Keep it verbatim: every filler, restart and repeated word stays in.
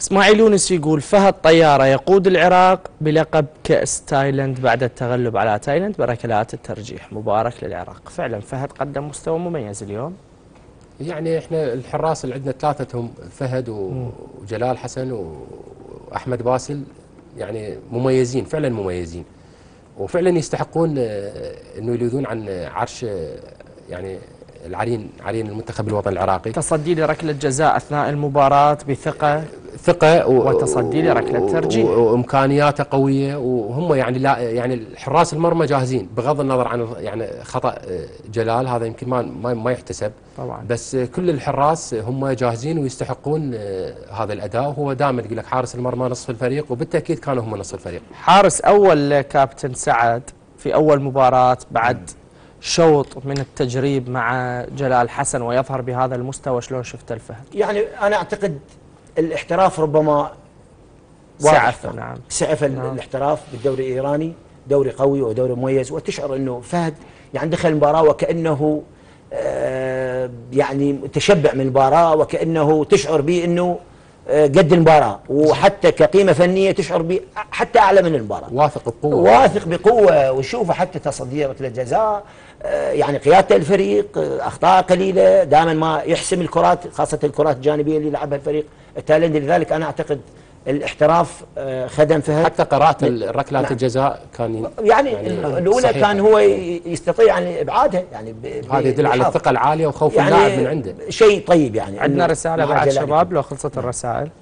اسماعيل يونس يقول فهد طيارة يقود العراق بلقب كأس تايلاند بعد التغلب على تايلاند بركلات الترجيح. مبارك للعراق. فعلا فهد قدم مستوى مميز اليوم. يعني احنا الحراس اللي عندنا ثلاثتهم فهد وجلال حسن واحمد باسل، يعني مميزين فعلا مميزين، وفعلا يستحقون انه يلوذون عن عرش يعني العرين عرين المنتخب الوطني العراقي. تصدي لركلة جزاء اثناء المباراة بثقة ثقة وتصدي لركلة ترجيح وامكانياته قوية، وهم يعني لا يعني الحراس المرمى جاهزين بغض النظر عن يعني خطأ جلال، هذا يمكن ما ما يحتسب طبعا، بس كل الحراس هم جاهزين ويستحقون هذا الاداء. وهو دائما يقول لك حارس المرمى نصف الفريق، وبالتاكيد كانوا هم نصف الفريق. حارس اول كابتن سعد في اول مباراة بعد شوط من التجريب مع جلال حسن ويظهر بهذا المستوى، شلون شفت الفهد؟ يعني انا اعتقد الاحتراف ربما سعف. نعم سعف نعم. الاحتراف بالدوري الايراني دوري قوي ودوري مميز، وتشعر انه فهد يعني دخل المباراه وكانه آه يعني تشبع من المباراه، وكانه تشعر به انه آه قد المباراه، وحتى كقيمه فنيه تشعر به حتى اعلى من المباراه. واثق بقوه واثق بقوه، وشوفه حتى تصدي ركله جزاء، آه يعني قياده الفريق، آه اخطاء قليله، دائما ما يحسم الكرات، خاصه الكرات الجانبيه اللي لعبها الفريق التايلندي. لذلك انا اعتقد الاحتراف خدم فهد. حتى قراءة ركلات نعم. الجزاء كان يعني, يعني الاولى صحيح. كان هو يستطيع ان ابعادها، يعني هذا يدل على الثقه العاليه وخوف يعني اللاعب من عنده. شيء طيب. يعني عندنا رساله بعد شباب لو خلصت الرسائل.